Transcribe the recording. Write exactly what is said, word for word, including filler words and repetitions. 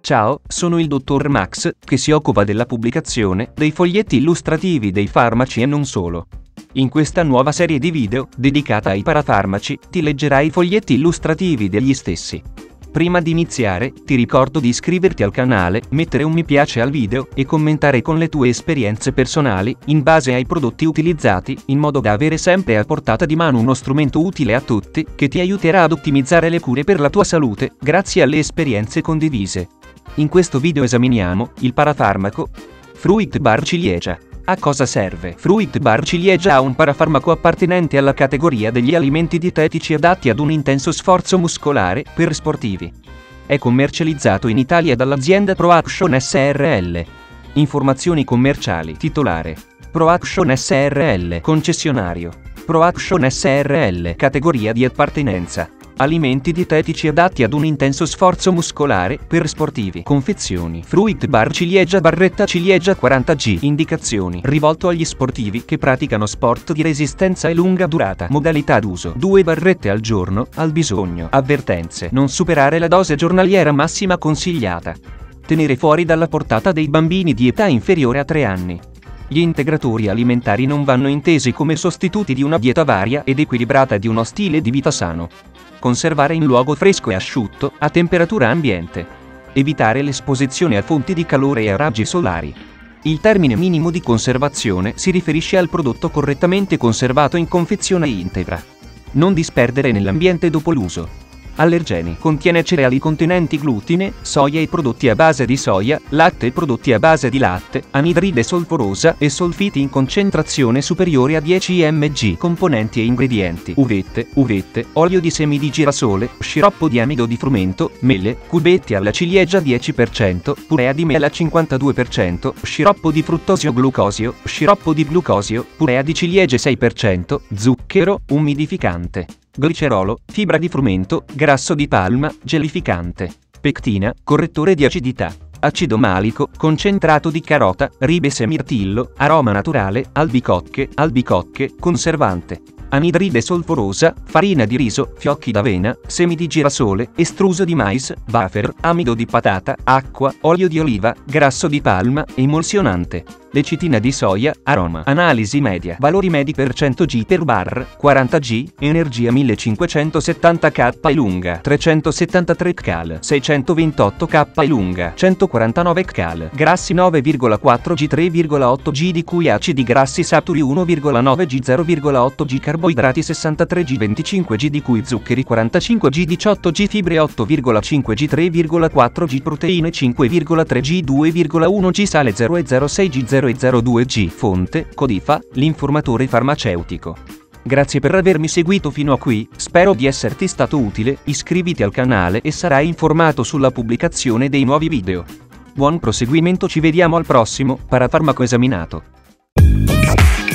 Ciao, sono il dottor Max, che si occupa della pubblicazione dei foglietti illustrativi dei farmaci e non solo. In questa nuova serie di video, dedicata ai parafarmaci, ti leggerai i foglietti illustrativi degli stessi. Prima di iniziare, ti ricordo di iscriverti al canale, mettere un mi piace al video e commentare con le tue esperienze personali, in base ai prodotti utilizzati, in modo da avere sempre a portata di mano uno strumento utile a tutti, che ti aiuterà ad ottimizzare le cure per la tua salute, grazie alle esperienze condivise. In questo video esaminiamo il parafarmaco Fruit Bar Ciliegia. A cosa serve? Fruit Bar Ciliegia è un parafarmaco appartenente alla categoria degli alimenti dietetici adatti ad un intenso sforzo muscolare per sportivi. È commercializzato in Italia dall'azienda ProAction S R L. Informazioni commerciali. Titolare: ProAction S R L. Concessionario: ProAction S R L. Categoria di appartenenza: alimenti dietetici adatti ad un intenso sforzo muscolare per sportivi. Confezioni: Fruit Bar Ciliegia barretta ciliegia quaranta grammi. Indicazioni: rivolto agli sportivi che praticano sport di resistenza e lunga durata. Modalità d'uso: due barrette al giorno, al bisogno. Avvertenze: non superare la dose giornaliera massima consigliata. Tenere fuori dalla portata dei bambini di età inferiore a tre anni. Gli integratori alimentari non vanno intesi come sostituti di una dieta varia ed equilibrata e di uno stile di vita sano. Conservare in luogo fresco e asciutto, a temperatura ambiente. Evitare l'esposizione a fonti di calore e a raggi solari. Il termine minimo di conservazione si riferisce al prodotto correttamente conservato in confezione integra. Non disperdere nell'ambiente dopo l'uso. Allergeni: contiene cereali contenenti glutine, soia e prodotti a base di soia, latte e prodotti a base di latte, anidride solforosa e solfiti in concentrazione superiore a dieci millimetri. Componenti e ingredienti: uvette, uvette, olio di semi di girasole, sciroppo di amido di frumento, mele, cubetti alla ciliegia dieci per cento, purea di mela cinquantadue per cento, sciroppo di fruttosio glucosio, sciroppo di glucosio, purea di ciliegie sei per cento, zucchero, umidificante. Glicerolo, fibra di frumento, grasso di palma, gelificante. Pectina, correttore di acidità. Acido malico, concentrato di carota, ribes e mirtillo, aroma naturale, albicocche, albicocche, conservante. Anidride solforosa, farina di riso, fiocchi d'avena, semi di girasole, estruso di mais, wafer, amido di patata, acqua, olio di oliva, grasso di palma, emulsionante. Lecitina di soia, aroma. Analisi media. Valori medi per cento grammi per bar, quaranta grammi, energia millecinquecentosettanta calorie lunga, trecentosettantatré calorie, seicentoventotto calorie lunga, centoquarantanove calorie, grassi nove virgola quattro grammi, tre virgola otto grammi di cui acidi grassi saturi uno virgola nove grammi, zero virgola otto grammi, carboidrati sessantatré grammi, venticinque grammi di cui zuccheri quarantacinque grammi, diciotto grammi, fibre otto virgola cinque grammi, tre virgola quattro grammi, proteine cinque virgola tre grammi, due virgola uno grammi, sale zero virgola zero sei grammi, zero virgola zero due grammi. Fonte: Codifa, l'informatore farmaceutico. Grazie per avermi seguito fino a qui, spero di esserti stato utile, iscriviti al canale e sarai informato sulla pubblicazione dei nuovi video. Buon proseguimento, ci vediamo al prossimo parafarmaco esaminato.